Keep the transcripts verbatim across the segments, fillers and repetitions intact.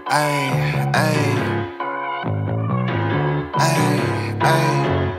Ay, ay, ay, ay.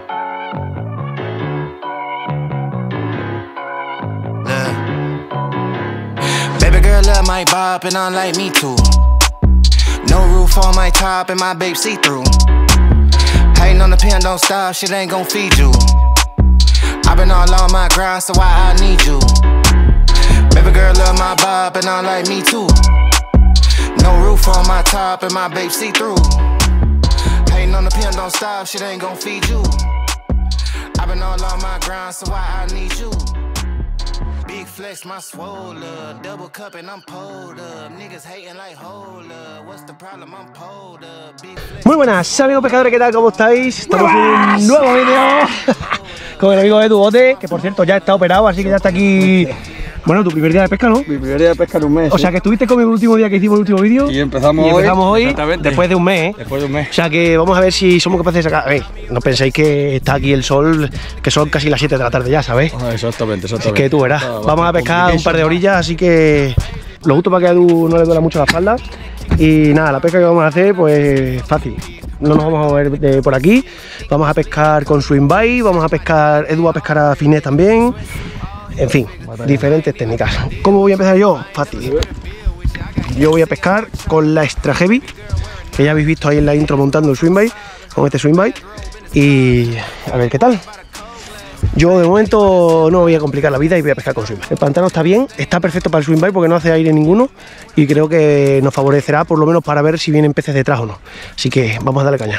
Look. Baby girl love my bop and I like me too. No roof on my top and my babe see through. Hating on the pen, don't stop, shit ain't gon' feed you. I've been all on my grind, so why I need you? Baby girl love my bop and I like me too. No roof on my top and my babe see through. Hating on the pen, don't stop, shit ain't gon' feed you. I've been all on my grind, so why I need you? Big flex, my swole up, double cup and I'm pulled up. Niggas hating like hold up. What's the problem? I'm pulled up. Big flex. Muy buenas amigos pescadores, ¿qué tal? ¿Cómo estáis? Estamos en un nuevo vídeo con el amigo Edu Bote, que por cierto ya está operado, así que ya está aquí. Bueno, tu primer día de pesca, ¿no? Mi primer día de pesca en un mes. O sea que estuviste conmigo el último día que hicimos el último vídeo. Y empezamos, y empezamos hoy, hoy después de un mes, ¿eh? Después de un mes. O sea que vamos a ver si somos capaces de sacar. A ver, no penséis que está aquí el sol, que son casi las siete de la tarde ya, ¿sabes? Ah, exactamente, exactamente. Así que tú verás. Ah, vamos a pescar un par de orillas, así que lo justo para que a Edu no le duela mucho la espalda. Y nada, la pesca que vamos a hacer, pues fácil. No nos vamos a mover de por aquí. Vamos a pescar con swing bait, vamos a pescar, Edu va a pescar a finés también. En fin, diferentes técnicas. ¿Cómo voy a empezar yo? Fácil. Yo voy a pescar con la Extra Heavy, que ya habéis visto ahí en la intro montando el swing bait, con este swing bait. Y a ver qué tal. Yo de momento no voy a complicar la vida y voy a pescar con swing bait. El pantano está bien, está perfecto para el swing bait porque no hace aire ninguno y creo que nos favorecerá por lo menos para ver si vienen peces detrás o no. Así que vamos a darle caña.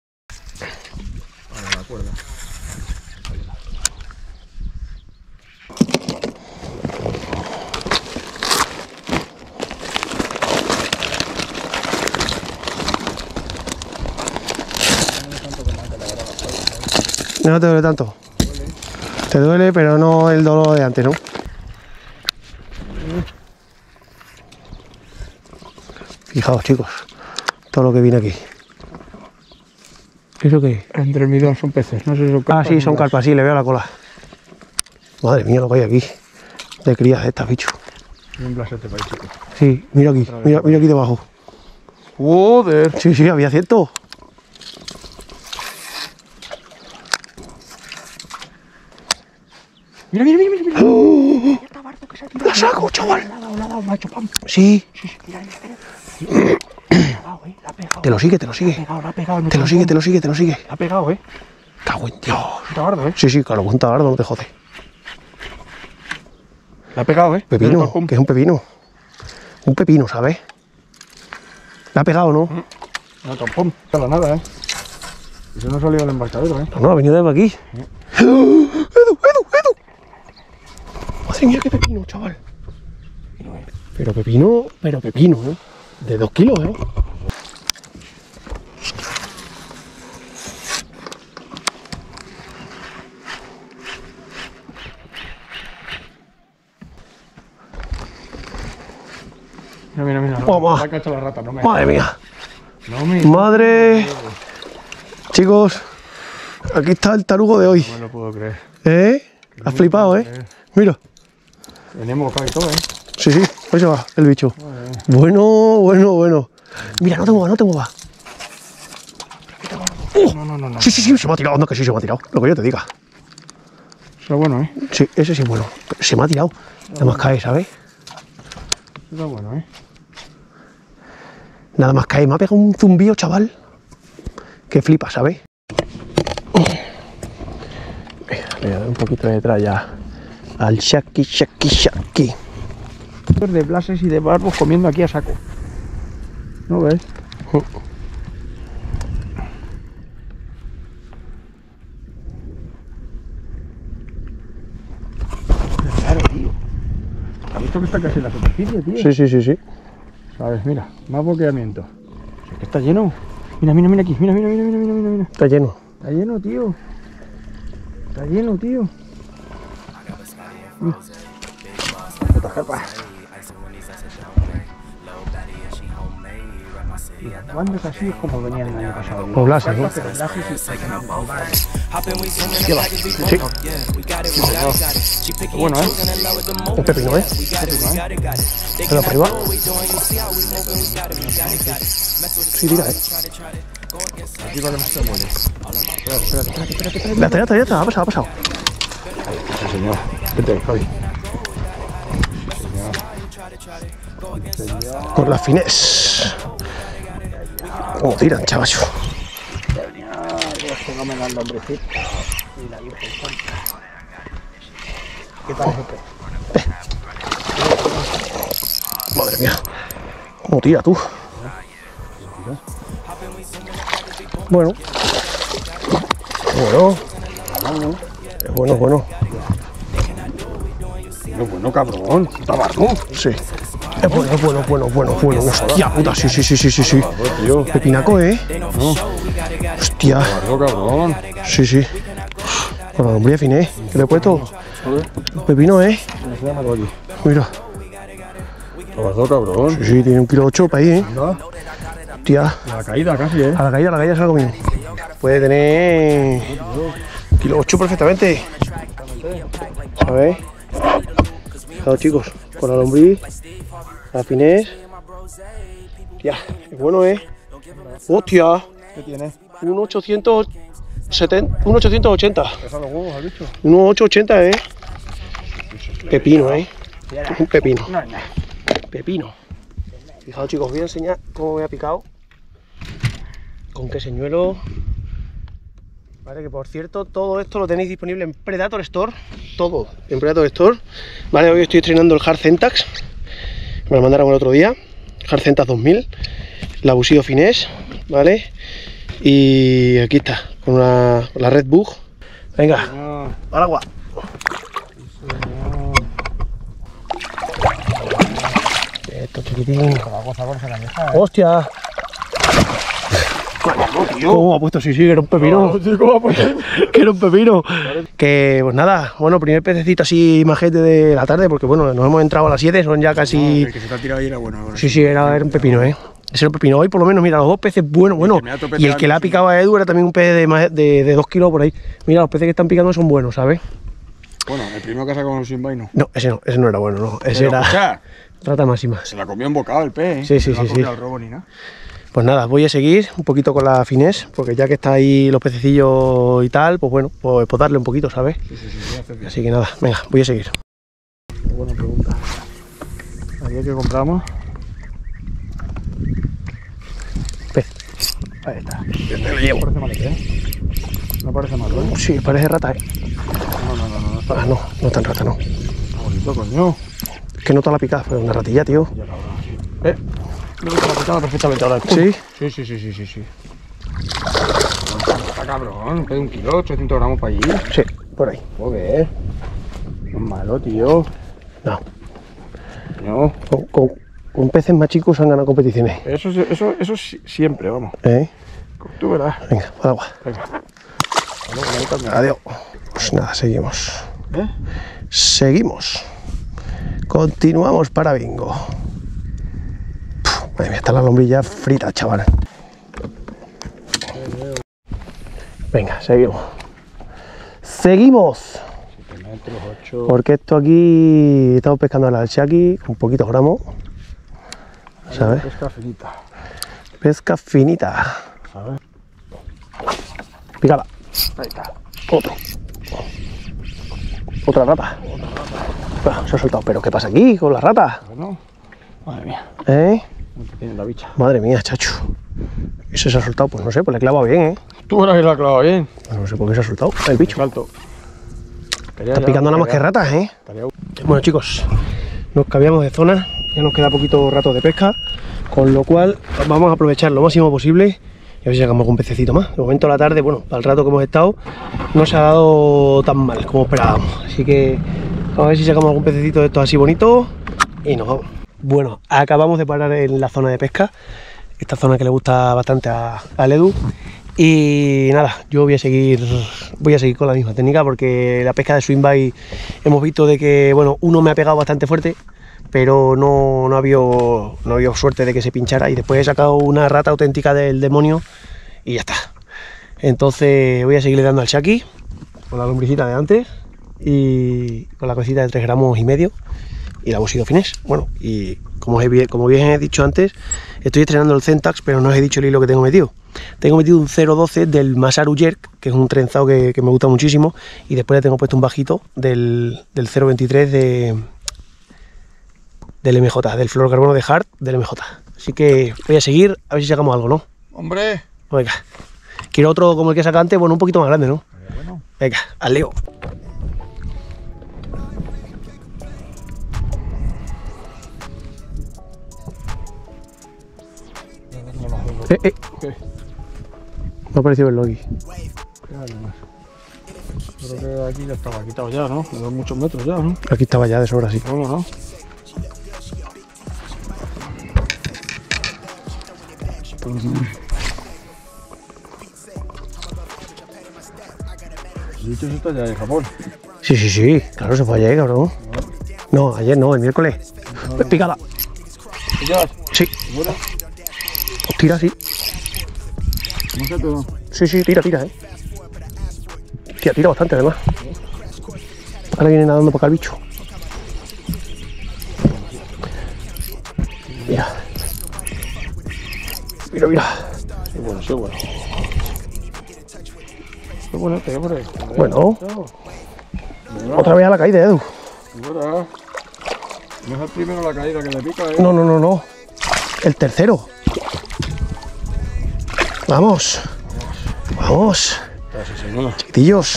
No te duele tanto. Te duele, pero no el dolor de antes, ¿no? Fijaos, chicos, todo lo que viene aquí. ¿Eso qué es? Entre mis dos son peces, no sé si son carpas. Ah, sí, son carpas, sí, le veo la cola. Madre mía, lo que hay aquí. De crías de estas, bicho. Un blasete para ahí, chicos. Sí, mira aquí, mira, mira aquí debajo. Joder. Sí, sí, había cierto. Mira, mira, mira, mira, mira. ¡Oh! Bardo que se ha ¡La saco, chaval! Le ha dado, le ha dado, macho, pam. Sí. Sí, sí, mira, mira, mira. La ha pegado, eh, la ha pegado. Te lo sigue, te lo sigue. La ha pegado, la ha pegado. Te lo sigue, te lo sigue, te lo sigue. La ha pegado, eh. Cago en Dios. Está bardo, eh. Sí, sí, claro, un tabardo, no te jode. La ha pegado, eh. Pepino, que es un pepino. Un pepino, ¿sabes? La ha pegado, ¿no? No, tampoco. No la nada, eh. Eso no ha salido del embarcadero, eh. No, no, ha venido de aquí. ¿Eh? ¡Edu, Edu, Edu! Madre mía, qué pepino, chaval. Pero pepino, pero pepino, ¿eh? De dos kilos, ¿eh? Mira, mira, mira. Vamos. La ha cachado la rata, no me. Madre mía. No me. Madre. Chicos, aquí está el tarugo de hoy. No me lo puedo creer. ¿Eh? Has flipado, ¿eh? Mira. Venimos acá y todo, ¿eh? Sí, sí, ahí se va el bicho. Bueno, bueno, bueno. Mira, no te muevas, no te muevas. ¡Oh! No, no, no, no. Sí, sí, sí, se me ha tirado. No, que sí, se me ha tirado. Lo que yo te diga. Eso es bueno, ¿eh? Sí, ese sí es bueno. Se me ha tirado. Nada más cae, ¿sabes? Eso es bueno, ¿eh? Nada más cae. Me ha pegado un zumbío, chaval. Que flipa, ¿sabes? Le voy a dar un poquito detrás ya al shaki, shaki, shaki. De blases y de barbos comiendo aquí a saco. ¿No ves? Claro, tío. ¿Has visto que está casi en la superficie, tío? Sí, sí, sí, sí. ¿Sabes? Mira, más boqueamiento. O sea, que está lleno. Mira, mira, mira aquí. Mira, mira, mira, mira, mira, mira, mira. Está lleno. Está lleno, tío. Está lleno, tío. Puta carpa. Y cuando es así es como venían el año pasado. O Blasi, ¿no? Pero Blasi sí. ¿Qué va? Sí. Bueno, ¿eh? Un pepino, ¿eh? Pero para arriba. Sí, tira, ¿eh? Aquí va que no se muere. Espérate, espérate, espérate, espérate. Ya está, ya está, ya está. Ha pasado, ha pasado. Sí, señor. Vete, Javi. Por la finés. Como tiran, chavacho. Dios, fenomenal, hombrecito. Y la Virgen Santa. ¿Qué tal, jefe? Madre mía. Como tira tú. Bueno. Bueno. Bueno, bueno. Bueno, bueno, cabrón. Puta barco. Sí. Es bueno, es bueno, bueno, bueno, bueno. Hostia puta, sí, sí, sí, sí, sí, sí. Tío. Pepinaco, ¿eh? No. Hostia. Barco, cabrón. Sí, sí. Con la lombriz finé. ¿Qué le he puesto? Joder. Pepino, ¿eh? Se llama Dolly. Mira. Barco, cabrón. Sí, sí, tiene un kilo ocho para ahí, ¿eh? No. Hostia. La caída casi, ¿eh? A la caída, a la caída se la ha comido. Puede tener kilo ocho perfectamente. ¿Sabéis? Fijaos, chicos, con la lombriz, la finés. Ya, es bueno, ¿eh? Hostia, ¿Qué tiene? un ochocientos setenta, un ochocientos ochenta. ¿Pesa los huevos, has dicho? Un ochocientos ochenta, ¿eh? Pepino, ¿eh? Un pepino. No, no. Pepino. Fijaos, chicos, voy a enseñar cómo me ha picado. Con qué señuelo. Vale, que por cierto, todo esto lo tenéis disponible en Predator Store. Todo en Predator Store. Vale, hoy estoy estrenando el Hard Centax. Me lo mandaron el otro día. Hard Centax dos mil. La Bushido Finesse. Vale. Y aquí está, con una, la Red Bug. Venga, No. al agua. Esto chiquitín. Con la goza bolsa la deja, ¿eh? ¡Hostia! ¿Cómo ha puesto? Sí, sí, que era un pepino. ¿Cómo ha puesto? Que era un pepino. Que pues nada, bueno, primer pececito así majete de la tarde, porque bueno, nos hemos entrado a las siete, son ya casi. El que se te ha tirado ahí era bueno. Ahora Sí, sí, era, era un pepino, eh. Ese era un pepino. Hoy por lo menos, mira, los dos peces buenos, bueno. que me ha topeteado Y el que le ha mucho. picado a Edu era también un pez de, más- de, de dos kilos por ahí. Mira, los peces que están picando son buenos, ¿sabes? Bueno, el primero que ha sacado sin vaino. No, ese no, ese no era bueno, no. Ese Pero, era escucha, rata máxima. se la comió en bocado el pez, ¿eh? Sí, sí, No ha sí, comido sí. al robo ni nada. Pues nada, voy a seguir un poquito con la finés, porque ya que está ahí los pececillos y tal, pues bueno, pues, pues darle un poquito, ¿sabes? Sí, sí, sí, sí, haces bien. Así que nada, venga, voy a seguir. Qué buena pregunta. Ayer que compramos. Pez. Ahí está. Lo llevo. No parece malete, ¿eh? No parece malo, ¿eh? Sí, parece rata, ¿eh? No, no, no, no, no está Ah, no, no es tan rata, no. bonito, coño. Es que no te la picada, pero una ratilla, tío. Ya cabrón. Eh, me lo está picando perfectamente ahora. ¿Sí? Sí, sí, sí, sí, sí, sí. Está cabrón, pide un kilo, ochocientos gramos para allí. Sí, por ahí. Joder. No es malo, tío. No, No. con, con, con peces más chicos han ganado competiciones. Eso, eso, eso sí- siempre, vamos. ¿Eh? Tú verás. Venga, al agua. Venga. Hasta luego, manita mía. Adiós. Pues nada, seguimos. ¿Eh? Seguimos. Continuamos para bingo. Puf, madre mía, está la lombrilla frita, chaval. Venga, seguimos. Seguimos. siete metros, ocho. Porque esto aquí estamos pescando al shaki con poquitos gramos. ¿Sabes? Pesca finita. Pesca finita. ¿Sabes? Pícala. Ahí está. Otro. Otra rata. Ah, se ha soltado. ¿Pero qué pasa aquí con la rata? Bueno. Madre mía. ¿Eh? ¿Cómo te tiene la bicha? Madre mía, chacho. Ese se ha soltado, pues no sé, pues le clava bien, ¿eh? Tú verás que la clava bien. No sé por qué se ha soltado el bicho. Salto. Está picando nada más que ratas, ¿eh? Estaría... Bueno, chicos, nos cambiamos de zona. Ya nos queda poquito rato de pesca. Con lo cual, vamos a aprovechar lo máximo posible. Y a ver si sacamos algún pececito más. De momento, la tarde, bueno, para el rato que hemos estado, no se ha dado tan mal como esperábamos. Así que vamos a ver si sacamos algún pececito de estos así bonitos. Y nos vamos. Bueno, acabamos de parar en la zona de pesca. Esta zona que le gusta bastante a, al Edu. Y nada, yo voy a seguir voy a seguir con la misma técnica, porque la pesca de swing bait hemos visto de que, bueno, uno me ha pegado bastante fuerte, pero no, no, había, no había suerte de que se pinchara, y después he sacado una rata auténtica del demonio y ya está. Entonces voy a seguirle dando al shaki con la lombricita de antes y con la cosita de tres gramos y medio y la Bushido Finesse. Bueno, y como, he, como bien he dicho antes, estoy estrenando el Zentax, pero no os he dicho el hilo que tengo metido. Tengo metido un cero doce del Masaru Jerk, que es un trenzado que, que me gusta muchísimo, y después le tengo puesto un bajito del, del cero veintitrés de, del M J, del fluorocarbono de Hart del M J. Así que voy a seguir, a ver si sacamos algo, ¿no? ¡Hombre! Venga. Quiero otro como el que saca antes, bueno, un poquito más grande, ¿no? Bueno. Venga, al lío. Eh, eh. ¿Qué? Me ha parecido verlo aquí. Creo que aquí ya estaba quitado ya, ¿no? Me da muchos metros ya, ¿no? Aquí estaba ya de sobra, sí. Bueno, ¿no? El bicho se está ya en Japón. Sí, sí, sí. Claro, se fue ayer, cabrón. No, ayer no, el miércoles. Pues picada. ¿Ya? Sí. ¿Buena? Pues tira, sí. ¿No sé todo? Sí, sí, tira, tira, eh. Tira, tira bastante, además. Ahora viene nadando para acá el bicho. Mira. Mira, mira. Sí, bueno, sí, bueno. Qué bueno este, hombre. Bueno. Mira, Otra vez a la caída, Edu. mira. No es el primero la caída que le pica, ¿eh? No, no, no, no. El tercero. Vamos. Vamos. Casi, señora. Chiquitillos.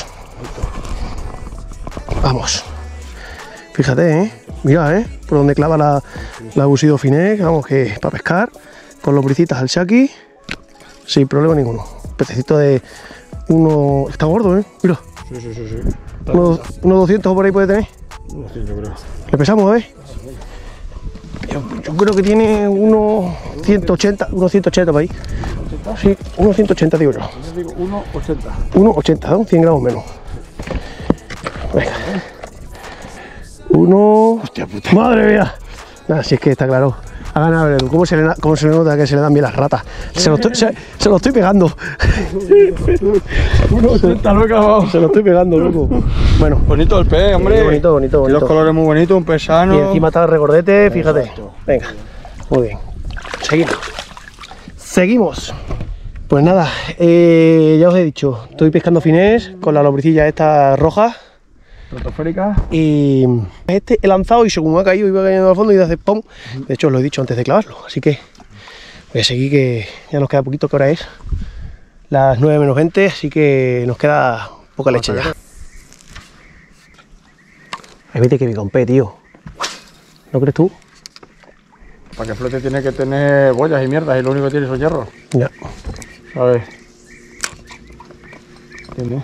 Vamos. Fíjate, ¿eh? Mira, ¿eh? Por donde clava la, la Bushido Finesse. Vamos, que es para pescar. Con los bricitas al shaki. Sin problema ninguno. Pececito de uno... Está gordo, ¿eh? Mira. Sí, sí, sí, sí. Unos uno doscientos por ahí puede tener. No sé, yo creo. Le pesamos, a ver. Yo, yo creo que tiene unos ciento ochenta, unos ciento ochenta por ahí. Sí, unos ciento ochenta digo yo. Yo digo uno ochenta. uno ochenta, ¿no? cien gramos menos. Venga. Uno... Hostia puta. ¡Madre mía! Nada, si es que está claro. Ha ganado el Edu. ¿Cómo se le, cómo se le nota que se le dan bien las ratas? Se lo estoy, se, se lo estoy pegando. uno ochenta lo he acabado. Se lo estoy pegando, loco. Bueno. Bonito el pez, hombre. Sí, bonito, bonito, Y bonito. los colores muy bonitos, un pez sano. Y encima está el regordete, fíjate. Exacto. Venga, muy bien. Seguimos. Seguimos. Pues nada, eh, ya os he dicho, estoy pescando finés con la lombricilla esta roja. Protosférica. Y este he lanzado y según ha caído iba cayendo al fondo y hace pum. De hecho os lo he dicho antes de clavarlo, así que voy a seguir, que ya nos queda poquito. ¿Qué hora es? Las nueve menos veinte, así que nos queda poca leche ya. Ahí vete que bicompe, tío. ¿No crees tú? Para que flote tiene que tener boyas y mierdas y lo único que tiene son hierros. Ya. ¿Sabes? ¿Entiendes?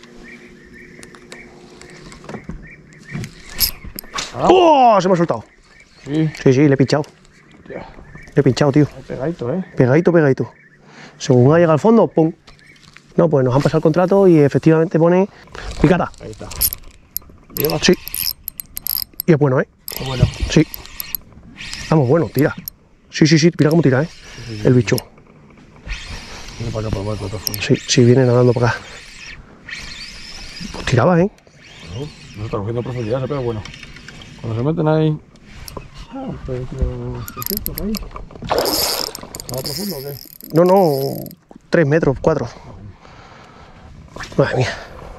¡Oh! Se me ha soltado. Sí. Sí, sí, le he pinchado. Hostia, Le he pinchado, tío. hay pegadito, ¿eh? Pegadito, pegadito. Según ha llegado al fondo, ¡pum! No, pues nos han pasado el contrato y efectivamente pone picada. Ahí está. Sí. Y es bueno, ¿eh? Bueno. Sí. Vamos, bueno, tira. Sí, sí, sí, mira cómo tira, ¿eh? El bicho. Viene para acá, para el barco. Sí, sí, viene nadando para acá. Pues tiraba, ¿eh? No está cogiendo profundidad, pero bueno. Cuando se meten ahí. Ah, pues, ¿qué ahí? ¿Está profundo o qué? No, no, tres metros, cuatro. Madre mía.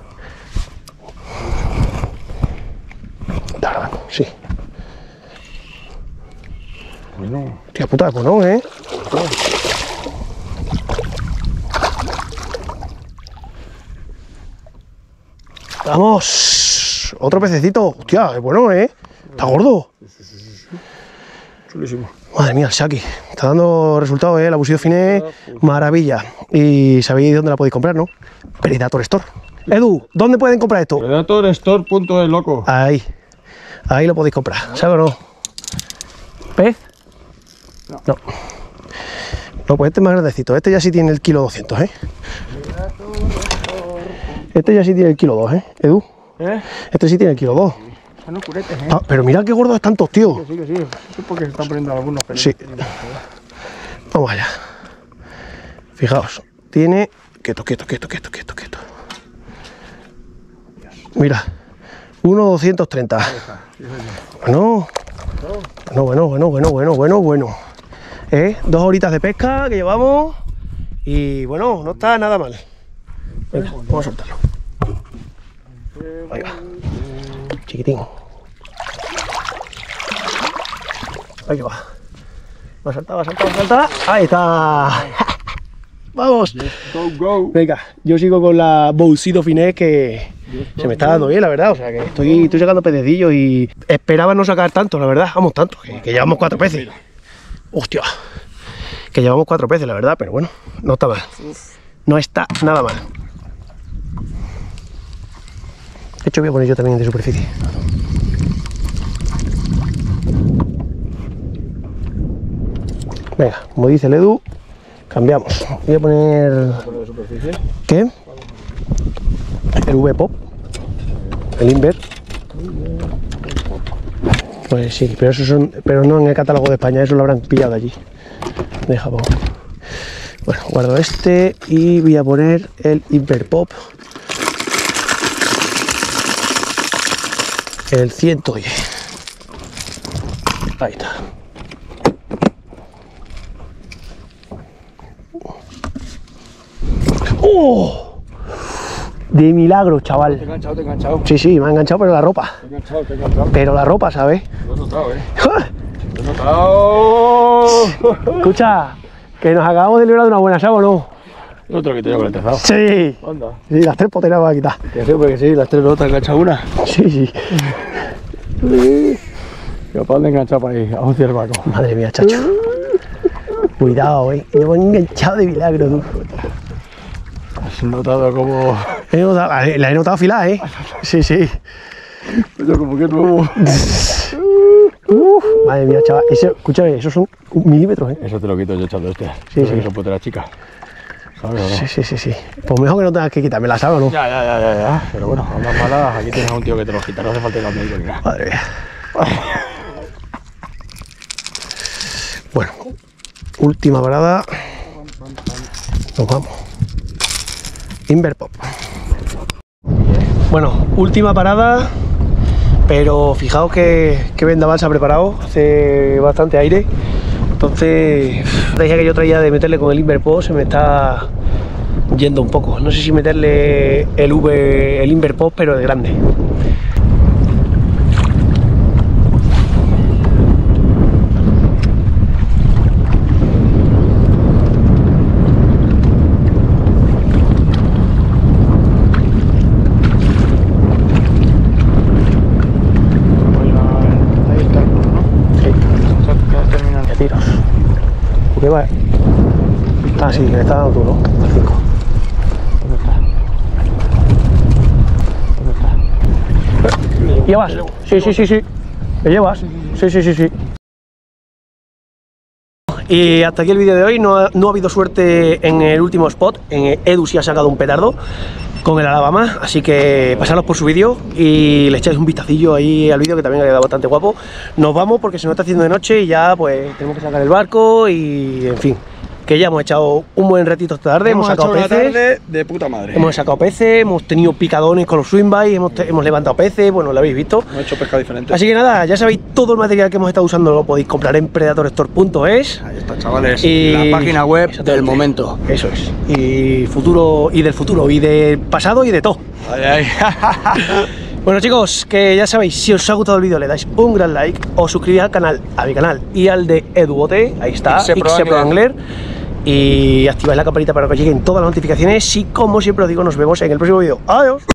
Está grabando, sí. Bueno. Tía puta, pues no, ¿eh? Vamos. Otro pececito. Hostia, es bueno, ¿eh? Está gordo. Chulísimo. Madre mía, el shaki. Está dando resultados, ¿eh? La Bushido Finesse, maravilla. Y sabéis dónde la podéis comprar, ¿no? Predator Store. Edu, ¿dónde pueden comprar esto? Predator Store punto es, loco. Ahí. Ahí lo podéis comprar. ¿Sabes o no? ¿Pez? No. No. No, pues este es más grandecito. Este ya sí tiene el kilo doscientos, ¿eh? Este ya sí tiene el kilo dos, ¿eh? Edu. ¿Eh? Este sí tiene el kilo dos. Son los curetes, ¿eh? Ah, pero mira qué gordos están todos, tío. Que sí, que sí. Eso es porque se están poniendo algunos pelos. Sí. Vamos allá. Fijaos, tiene... Quieto, quieto, quieto, quieto, quieto, quieto. Mira, uno doscientos treinta. Bueno, bueno, bueno, bueno, bueno, bueno, bueno, bueno. ¿Eh? Dos horitas de pesca que llevamos y bueno, no está nada mal. Venga, vamos a soltarlo. Ahí va. Chiquitín. Ahí va. Va a saltar, va a saltar, va a saltar. Ahí está. Vamos. Go, go. Venga, yo sigo con la Bousido Finés que se me está dando bien, la verdad. O sea que estoy, estoy sacando pececillos y esperaba no sacar tanto, la verdad. Vamos, tanto, que, que llevamos cuatro peces. Hostia. Que llevamos cuatro peces, la verdad, pero bueno, no está mal. No está nada mal. De hecho, voy a poner yo también de superficie. Venga, como dice el Edu, cambiamos. Voy a poner... ¿Poner de superficie? ¿Qué? El V-Pop. El Inver. Pues sí, pero eso son, pero no en el catálogo de España, eso lo habrán pillado allí. De Japón. Bueno, guardo este y voy a poner el Inver Pop. El ciento diez. Ahí está. ¡Oh! De milagro, chaval. Te he enganchado, te he enganchado. Sí, sí, me ha enganchado, pero la ropa. Te he enganchado, te he enganchado. Pero la ropa, ¿sabes? Lo he notado, eh. Lo he notado. Escucha, que nos acabamos de librar de una buena, ¿sabes o no? El otro que te llevo con el tezado. Sí. Anda. Sí, las tres poteras va a quitar. Que sí, porque sí, las tres no te has enganchado una. Sí, sí. Yo para dónde enganchado para ahí, a un ciervaco. Madre mía, chacho. Cuidado, eh. Me han enganchado de milagro, tú. Has notado como... He notado- La he la he notado afilada, eh. Sí, sí. Yo como que nuevo. Uf, madre mía, chaval. Ese, escúchame, esos son milímetros, eh. Eso te lo quito yo echando este. Sí, sí. Eso puede la chica. ¿Sabes o no? Sí, sí, sí, sí. Pues mejor que no tengas que quitármela, ¿sabes o no? Ya, ya, ya, ya, ya. Pero bueno, a más malas, aquí tienes a un tío que te lo quita, no hace falta ir al médico ni nada. Madre mía. Bueno, última parada. Nos vamos. Inver Pop. Bueno, última parada. Pero fijaos que, que vendaval se ha preparado. Hace bastante aire. Entonces, la idea que yo traía de meterle con el Inver Pop se me está yendo un poco. No sé si meterle el V, el Inver Pop, pero de grande. Ahí está, ¿no? Sí. Ya terminando. De tiros. ¿Qué va? Ah, sí, que le está dando tú, ¿no? El cinco. ¿Dónde está? ¿Dónde está? ¿Llevas? Sí, sí, sí, sí. ¿Me llevas? Sí, sí, sí, sí. Y hasta aquí el vídeo de hoy. No ha, no ha habido suerte en el último spot. En Edu sí ha sacado un petardo con el Alabama, así que pasaros por su vídeo y le echáis un vistacillo ahí al vídeo, que también ha quedado bastante guapo. Nos vamos porque se nos está haciendo de noche y ya pues tenemos que sacar el barco y en fin, que ya hemos echado un buen ratito esta tarde, hemos, Hemos sacado hecho una peces, tarde de puta madre. hemos sacado peces, hemos tenido picadones con los swingbites, hemos, te- hemos levantado peces, bueno, lo habéis visto. Hemos hecho pesca diferente. Así que nada, ya sabéis, todo el material que hemos estado usando lo podéis comprar en predator store punto es. Ahí está, chavales. Y- La página web Exactamente. del momento. Eso es. Y futuro, y del futuro, y del pasado y de todo. Ay, ay. Bueno chicos, que ya sabéis, si os ha gustado el vídeo le dais un gran like, os suscribís al canal, a mi canal y al de EduBote, ahí está, X Pro X Pro Angler. Angler, y activáis la campanita para que os lleguen todas las notificaciones y como siempre os digo, nos vemos en el próximo vídeo. Adiós.